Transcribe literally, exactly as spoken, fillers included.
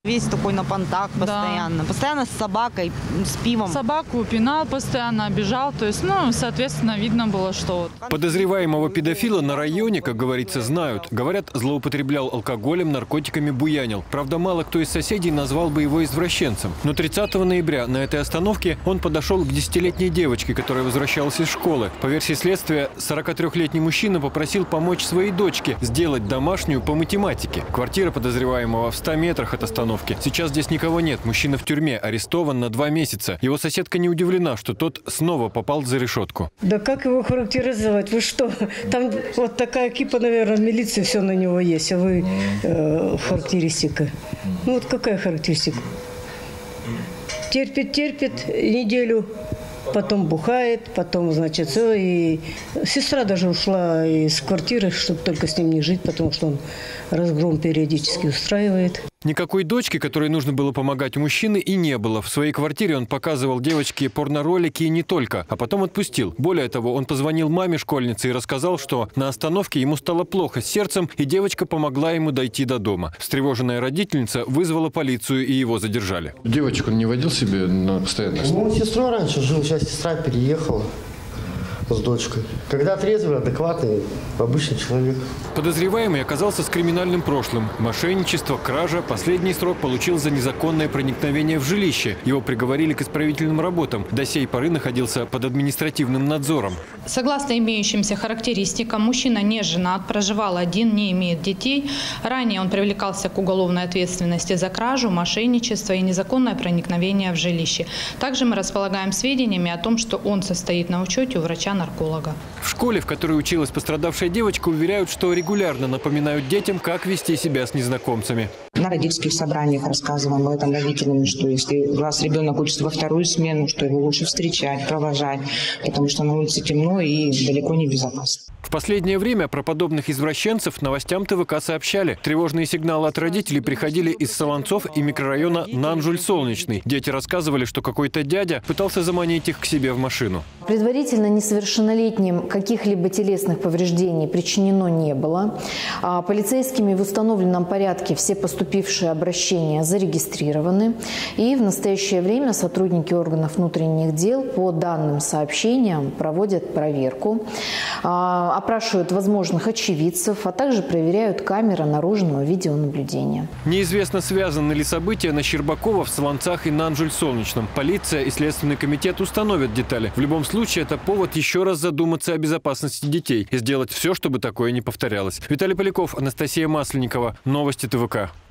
Весь такой на понтах постоянно. Да. Постоянно с собакой, с пивом. Собаку пинал постоянно, обижал. То есть, ну, соответственно, видно было, что... Подозреваемого педофила на районе, как говорится, знают. Говорят, злоупотреблял алкоголем, наркотиками, буянил. Правда, мало кто из соседей назвал бы его извращенцем. Но тридцатого ноября на этой остановке он подошел к десятилетней девочке, которая возвращалась из школы. По версии следствия, сорокатрёхлетний мужчина попросил помочь своей дочке сделать домашнюю по математике. Квартира подозреваемого в ста метрах от остановки. Сейчас здесь никого нет. Мужчина в тюрьме, арестован на два месяца. Его соседка не удивлена, что тот снова попал за решетку. Да как его характеризовать? Вы что? Там вот такая кипа, наверное, в милиции все на него есть. А вы э, характеристика. Ну вот какая характеристика? Терпит, терпит неделю. Потом бухает, потом, значит, все. И сестра даже ушла из квартиры, чтобы только с ним не жить, потому что он разгром периодически устраивает. Никакой дочки, которой нужно было помогать мужчины, и не было. В своей квартире он показывал девочке порноролики и не только, а потом отпустил. Более того, он позвонил маме школьницы и рассказал, что на остановке ему стало плохо с сердцем, и девочка помогла ему дойти до дома. Встревоженная родительница вызвала полицию, и его задержали. Девочку он не водил себе на постоянной основе? Ну, с сестрой раньше жил, сейчас сестра переехала с дочкой. Когда трезвый, адекватный, обычный человек. Подозреваемый оказался с криминальным прошлым. Мошенничество, кража. Последний срок получил за незаконное проникновение в жилище. Его приговорили к исправительным работам. До сей поры находился под административным надзором. Согласно имеющимся характеристикам, мужчина не женат, проживал один, не имеет детей. Ранее он привлекался к уголовной ответственности за кражу, мошенничество и незаконное проникновение в жилище. Также мы располагаем сведениями о том, что он состоит на учете у врача-нарколога. В школе, в которой училась пострадавшая девочка, уверяют, что регулярно напоминают детям, как вести себя с незнакомцами. На родительских собраниях рассказываем об этом родителям, что если у вас ребенок учится во вторую смену, что его лучше встречать, провожать, потому что на улице темно и далеко не безопасно. В последнее время про подобных извращенцев новостям ТВК сообщали. Тревожные сигналы от родителей приходили из Солонцов и микрорайона Нанжуль-Солнечный. Дети рассказывали, что какой-то дядя пытался заманить их к себе в машину. Предварительно несовершеннолетним каких-либо телесных повреждений причинено не было. Полицейскими в установленном порядке все поступившие обращения зарегистрированы. И в настоящее время сотрудники органов внутренних дел по данным сообщениям проводят проверку, опрашивают возможных очевидцев, а также проверяют камеры наружного видеонаблюдения. Неизвестно, связаны ли события на Щербакова в Солонцах и Нанжуль-Солнечном. Полиция и Следственный комитет установят детали. В любом случае, это повод еще раз задуматься о безопасности детей и сделать все, чтобы такое не повторялось. Виталий Поляков, Анастасия Масленникова. Новости ТВК.